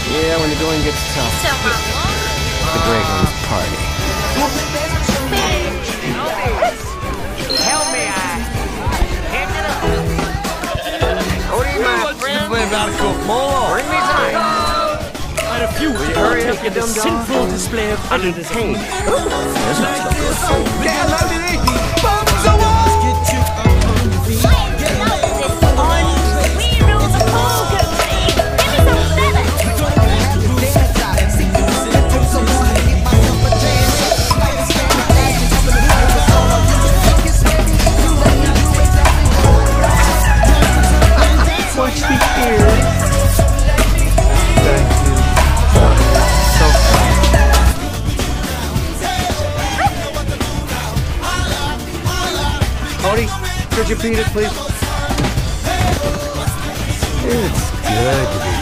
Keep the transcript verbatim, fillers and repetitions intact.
Yeah, when the going gets tough. So how long? The Greyhounds party. Help me, I... Cody, my friend. Play about to go more. Bring me some. I refuse to partake in this sinful display of undertaking. That's not so good. Get loaded in. Watch me here. Thank you. So Cody, could you beat it, please? It's good to be